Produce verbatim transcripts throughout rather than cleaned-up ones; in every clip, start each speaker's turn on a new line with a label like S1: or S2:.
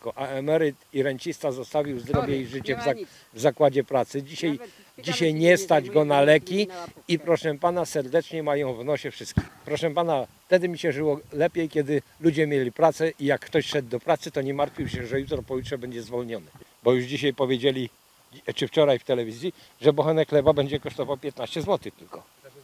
S1: wszystko, a emeryt i rencista zostawił zdrowie i życie w, zak
S2: nic.
S1: w zakładzie pracy. Dzisiaj,
S2: Nawet
S1: dzisiaj
S2: się
S1: nie
S2: nie
S1: stać
S2: zajmuje,
S1: go na
S2: bo
S1: leki
S2: na łapówkę.
S1: i proszę pana serdecznie mają w nosie wszystkich. Proszę pana, wtedy mi się żyło lepiej, kiedy ludzie mieli pracę i jak ktoś szedł do pracy, to nie martwił się, że jutro, pojutrze będzie zwolniony. Bo już dzisiaj powiedzieli, czy wczoraj w telewizji, że bochenek chleba będzie kosztował piętnaście złotych tylko.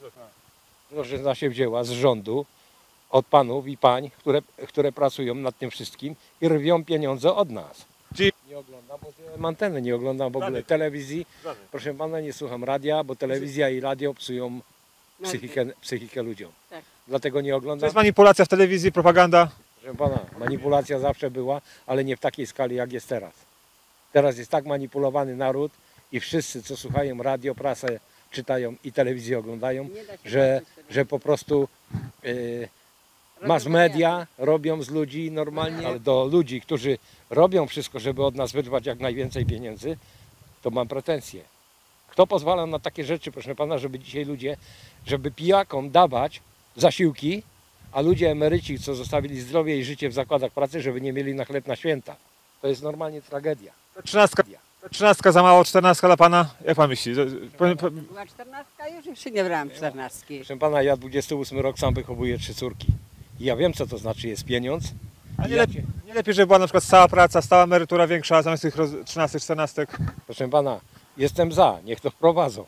S1: Drożyzna się wzięła z rządu, od panów i pań, które, które pracują nad tym wszystkim i rwią pieniądze od nas.
S3: Czyli-
S1: Nie oglądam, bo mam antenę, nie oglądam w ogóle
S3: Żadnych.
S1: telewizji.
S3: Żadnych.
S1: Proszę pana, nie słucham radia, bo telewizja i radio psują psychikę, psychikę ludziom.
S2: Tak.
S1: Dlatego nie
S3: To
S1: oglądam.
S3: jest manipulacja w telewizji, propaganda.
S1: Proszę pana, manipulacja zawsze była, ale nie w takiej skali jak jest teraz. Teraz jest tak manipulowany naród i wszyscy, co słuchają radio, prasę czytają i telewizję oglądają,
S2: Nie da się
S1: że,
S2: patrzeć wtedy.
S1: że po prostu yy,
S2: Robią
S1: mass media robią z ludzi normalnie, ale do ludzi, którzy robią wszystko, żeby od nas wyrwać jak najwięcej pieniędzy, to mam pretensje. Kto pozwala na takie rzeczy, proszę pana, żeby dzisiaj ludzie, żeby pijakom dawać zasiłki, a ludzie emeryci, co zostawili zdrowie i życie w zakładach pracy, żeby nie mieli na chleb na święta. To jest normalnie tragedia.
S3: Trzynastka, trzynastka za mało, czternastka dla pana? Jak pan myśli? Po- po-
S2: Była czternastka, już jeszcze nie brałam czternastki.
S1: Proszę pana, ja dwudziesty ósmy rok sam wychowuję trzy córki. I ja wiem, co to znaczy jest pieniądz.
S3: A
S1: I
S3: nie
S1: ja
S3: lepiej, nie lepiej, żeby była na przykład stała praca, stała emerytura większa zamiast tych roz- trzynastek, czternastek?
S1: Proszę pana, jestem za, niech to wprowadzą.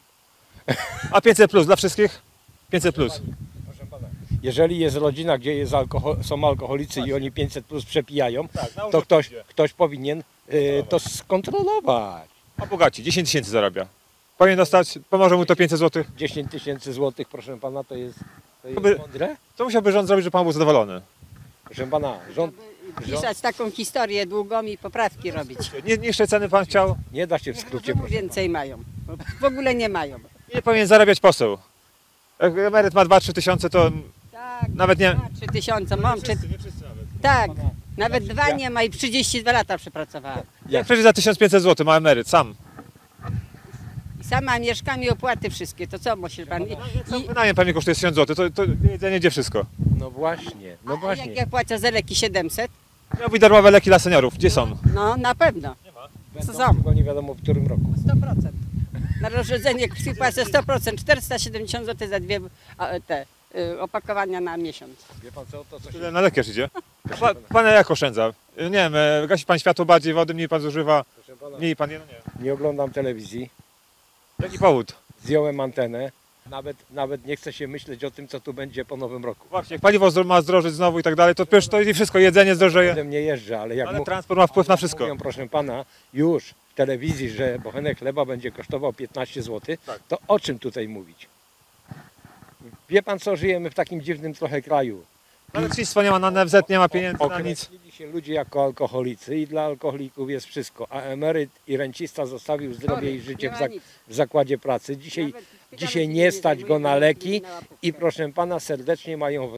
S3: A pięćset plus dla wszystkich? pięćset plus.
S1: Proszę pana, jeżeli jest rodzina, gdzie jest alkohol, są alkoholicy i oni pięćset plus przepijają,
S3: Tak, na
S1: to
S3: urząd
S1: ktoś,
S3: idzie.
S1: ktoś powinien y, to skontrolować.
S3: A bogaci, dziesięć tysięcy zarabia. Powinien dostać, pomoże mu to pięćset złotych.
S1: dziesięć tysięcy złotych, proszę pana, to jest, to jest
S3: Aby-
S1: mądre?
S3: Co musiałby rząd zrobić, żeby pan był zadowolony?
S1: Proszę pana, rząd
S2: Pisać taką historię długą i poprawki robić.
S3: Nie, niższe ceny pan chciał?
S1: nie da się w skrócie, proszę
S2: Więcej mają. bo W ogóle nie mają.
S3: Nie powinien zarabiać poseł. Jak emeryt ma dwa trzy tysiące, to
S2: Tak,
S3: nawet nie...
S2: trzy tysiące mam. Czy...
S3: nie wszyscy nawet.
S2: Tak,
S1: pana,
S2: nawet
S1: ja-
S2: dwa
S1: ja-
S2: nie ma i trzydzieści dwa lata przepracowałam.
S3: Jak przecież za tysiąc pięćset złotych ma emeryt, sam.
S2: I sama mieszkam i opłaty wszystkie. To co musi pan... I, i,
S3: Wynajem pewnie kosztuje tysiąc złotych, to, to jedzenie gdzie wszystko.
S1: No właśnie, no
S2: a jak
S1: właśnie.
S2: ja płacę za leki siedemset?
S3: Miał być darmowe leki dla seniorów, gdzie są?
S2: No na pewno.
S1: Będą,
S2: są?
S1: tylko nie wiadomo w którym roku.
S2: sto procent. Na rozrzedzenie krwi płacę sto procent. czterysta siedemdziesiąt złotych za dwie a, te y, opakowania na miesiąc.
S1: Wie pan co, to co się...
S3: Tyle na leki aż idzie. Pa, pan jak oszczędza? Nie wiem, e, gasi pan światło bardziej, wody mniej pan zużywa,
S1: Proszę pana,
S3: mniej pan je, no nie.
S1: nie oglądam telewizji,
S3: Jaki powód?
S1: zdjąłem antenę, nawet, nawet nie chcę się myśleć o tym, co tu będzie po nowym roku.
S3: Właśnie, jak paliwo zdro- ma zdrożyć znowu i tak dalej, to przecież to i wszystko, jedzenie zdrożeje,
S1: Ode mnie jeżdżę, ale jak
S3: ale
S1: mu-
S3: transport ma wpływ na wszystko.
S1: mówią, proszę pana, już w telewizji, że bochenek chleba będzie kosztował piętnaście złotych,
S3: Tak.
S1: to o czym tutaj mówić? Wie pan co, żyjemy w takim dziwnym trochę kraju.
S3: Na lecznictwo nie ma, na N F Z nie ma pieniędzy, na nic.
S1: Określili się ludzie jako alkoholicy i dla alkoholików jest wszystko, a emeryt i rencista zostawił zdrowie i życie w,
S2: Nie ma
S1: zak
S2: nic.
S1: w zakładzie pracy. Dzisiaj,
S2: Nawet
S1: dzisiaj
S2: się
S1: nie stać
S2: zajmuje,
S1: go na
S2: bo
S1: leki
S2: na łapówkę.
S1: i proszę pana serdecznie mają w